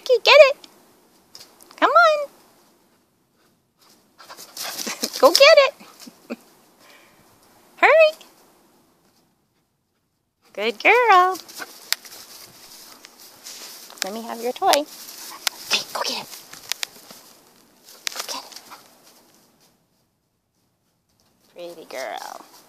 Ricki, get it. Come on. Go get it. Hurry. Good girl. Let me have your toy. Okay, go get it. Go get it. Pretty girl.